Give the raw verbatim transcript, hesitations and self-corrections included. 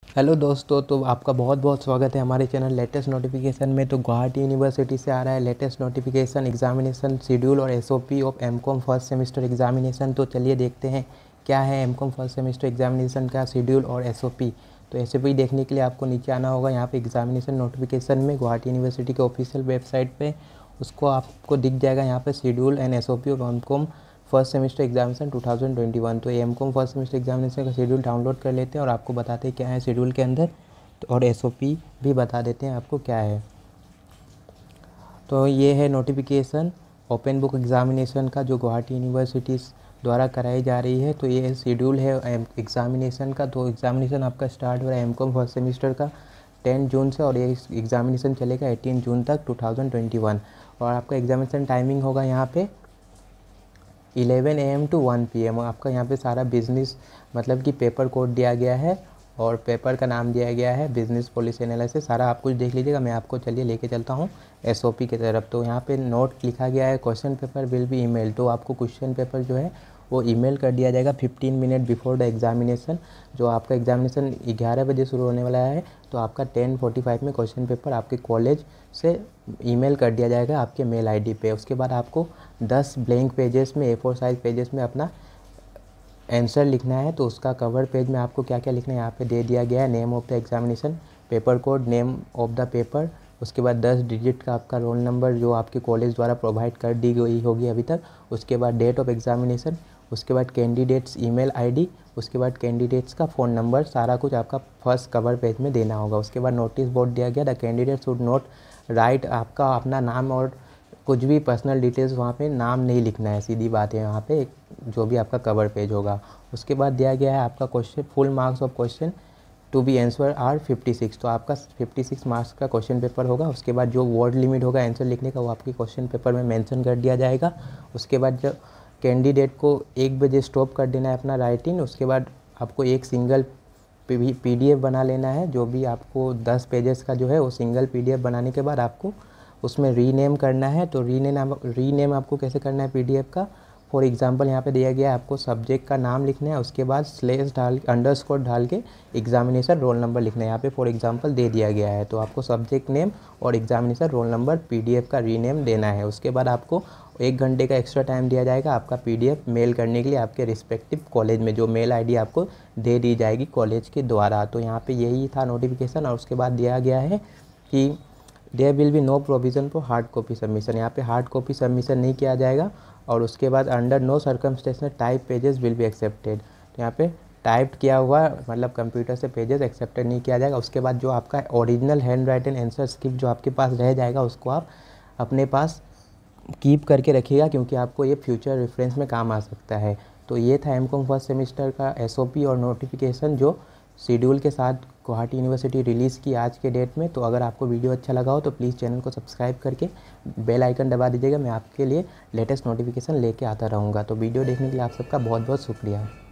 Hello दोस्तों, तो आपका बहुत बहुत स्वागत है हमारे चैनल लेटेस्ट नोटिफिकेशन में। तो गुवाहाटी यूनिवर्सिटी से आ रहा है लेटेस्ट नोटिफिकेशन, एग्जामिनेशन शेड्यूल और SOP of MCom first semester examination. तो चलिए देखते हैं क्या है एमकॉम फर्स्ट सेमेस्टर एग्जामिनेशन का शेड्यूल और एसओपी। तो एसओपी देखने के लिए आपको नीचे आना होगा, यहाँ पे एग्जामिनेशन नोटिफिकेशन में गुवाहाटी यूनिवर्सिटी के ऑफिशियल वेबसाइट पर उसको आपको दिख जाएगा यहाँ पर schedule and SOP of MCom first semester examination two thousand twenty one. तो M com first semester examination का शेड्यूल डाउनलोड कर लेते हैं और आपको बताते हैं क्या है शेड्यूल के अंदर, तो और एसओपी भी बता देते हैं आपको क्या है। तो ये है नोटिफिकेशन ओपन बुक एग्जामिनेशन का जो गुवाहाटी यूनिवर्सिटी द्वारा कराई जा रही है। तो ये शेड्यूल है एग्जामिनेशन का। तो एग्जामिनेशन आपका स्टार्ट हो रहा है एम कॉम फर्स्ट सेमेस्टर का टेन जून से और ये एग्जामिनेशन चलेगा एटीन जून तक टू थाउजेंड ट्वेंटी वन। और आपका एग्जामिनेशन टाइमिंग होगा यहाँ पे eleven A M to one P M. आपका यहाँ पे सारा बिजनेस मतलब कि पेपर कोड दिया गया है और पेपर का नाम दिया गया है बिजनेस पॉलिसी एनालिसिस। सारा आप कुछ देख लीजिएगा। मैं आपको चलिए लेके चलता हूँ एसओपी की तरफ। तो यहाँ पे नोट लिखा गया है question paper will be email. तो आपको क्वेश्चन पेपर जो है वो ईमेल कर दिया जाएगा fifteen minute before the examination. जो आपका एग्जामिनेशन ग्यारह बजे शुरू होने वाला है, तो आपका टेन फोर्टी फाइव में क्वेश्चन पेपर आपके कॉलेज से ईमेल कर दिया जाएगा आपके मेल आईडी पे। उसके बाद आपको दस ब्लैंक पेजेस में ए फोर साइज पेजेस में अपना आंसर लिखना है। तो उसका कवर पेज में आपको क्या क्या लिखना है यहाँ पे दे दिया गया है। Name of the examination, paper code, name of the paper, उसके बाद दस डिजिट का आपका रोल नंबर जो आपके कॉलेज द्वारा प्रोवाइड कर दी गई होगी अभी तक। उसके बाद डेट ऑफ एग्जामिनेशन, उसके बाद कैंडिडेट्स ईमेल आईडी, उसके बाद कैंडिडेट्स का फ़ोन नंबर, सारा कुछ आपका फर्स्ट कवर पेज में देना होगा। उसके बाद नोटिस बोर्ड दिया गया the candidate should note right, आपका अपना नाम और कुछ भी पर्सनल डिटेल्स वहाँ पे नाम नहीं लिखना है, सीधी बात है यहाँ पे जो भी आपका कवर पेज होगा। उसके बाद दिया गया है आपका question full marks of question to be answer are fifty six. तो आपका फिफ्टी सिक्स मार्क्स का क्वेश्चन पेपर होगा। उसके बाद जो वर्ड लिमिट होगा आंसर लिखने का वो आपके क्वेश्चन पेपर में मेंशन कर दिया जाएगा। उसके बाद जब कैंडिडेट को एक बजे स्टॉप कर देना है अपना राइटिंग। उसके बाद आपको एक सिंगल पीडीएफ बना लेना है, जो भी आपको दस पेजेस का जो है वो सिंगल पीडीएफ बनाने के बाद आपको उसमें रीनेम करना है। तो रीनेम रीनेम आपको कैसे करना है पीडीएफ का, फॉर एग्जांपल यहाँ पे दिया गया है आपको सब्जेक्ट का नाम लिखना है, उसके बाद स्लेश डाल अंडरस्कोर डाल के एग्जामिनेशन रोल नंबर लिखना है। यहाँ पे फॉर एग्जांपल दे दिया गया है। तो आपको सब्जेक्ट नेम और एग्जामिनेशन रोल नंबर पीडीएफ का रीनेम देना है। उसके बाद आपको एक घंटे का एक्स्ट्रा टाइम दिया जाएगा आपका पीडीएफ मेल करने के लिए आपके रिस्पेक्टिव कॉलेज में, जो मेल आईडी आपको दे दी जाएगी कॉलेज के द्वारा। तो यहाँ पे यही था नोटिफिकेशन। और उसके बाद दिया गया है कि there will be no provision for hard copy submission. यहाँ पे हार्ड कॉपी सबमिशन नहीं किया जाएगा। और उसके बाद under no circumstances type pages will be accepted. तो यहाँ पे टाइप किया हुआ मतलब कंप्यूटर से पेजेस एक्सेप्टेड नहीं किया जाएगा। उसके बाद जो आपका original hand writing answer script जो आपके पास रह जाएगा उसको आप अपने पास कीप करके रखिएगा, क्योंकि आपको ये फ्यूचर रेफरेंस में काम आ सकता है। तो ये था एमकॉम फर्स्ट सेमेस्टर का एसओपी और नोटिफिकेशन जो शेड्यूल के साथ गुवाहाटी यूनिवर्सिटी रिलीज़ की आज के डेट में। तो अगर आपको वीडियो अच्छा लगा हो तो प्लीज़ चैनल को सब्सक्राइब करके बेल आइकन दबा दीजिएगा। मैं आपके लिए लेटेस्ट नोटिफिकेशन लेके आता रहूँगा। तो वीडियो देखने के लिए आप सबका बहुत बहुत शुक्रिया।